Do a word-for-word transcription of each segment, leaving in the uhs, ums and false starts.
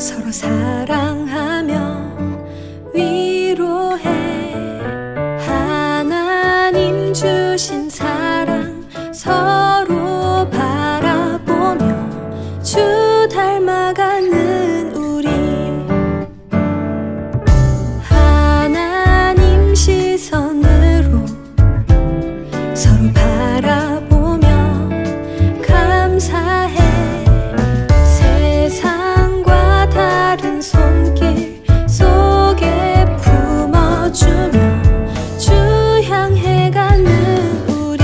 서로 사랑하며 위로해. 하나님 주신 사랑 서로 바라보며 주 닮아가는 우리. 하나님 시선으로 서로 바라보며 감사해. 세상과 다른 손길 속에 품어주며 주 향해 가는 우리.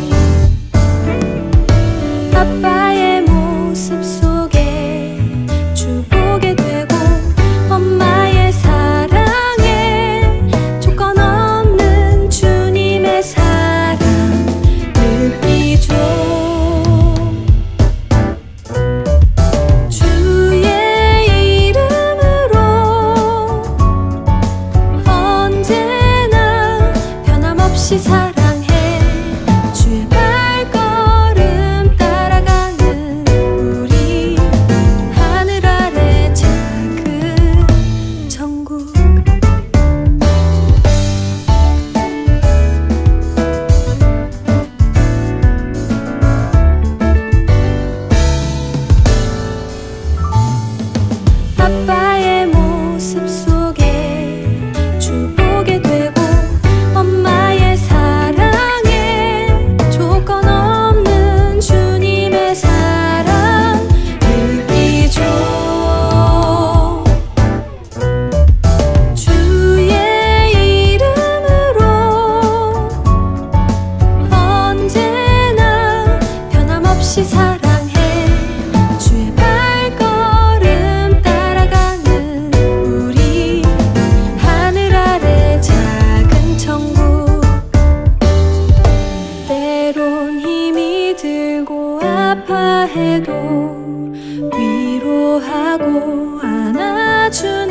아빠의 모습 속에 주 보게 되고 엄마의 사랑에 조건 없는 주님의 사랑 느끼죠. 주의 이름으로 언제나 변함없이 사랑해. 주의 발걸음 따라가는 우리. 하늘 아래 작은 천국. 아빠의 모습 속에 주 보게 되고 엄마의 사랑에 조건 없는 주님의 사랑 느끼죠. 주의 이름으로 언제나 변함없이 사랑해. 주의 발걸음 따라가는 우리. 하늘 아래 작은 천국. 때론 힘이 들고 아파해도 위로하고 안아주는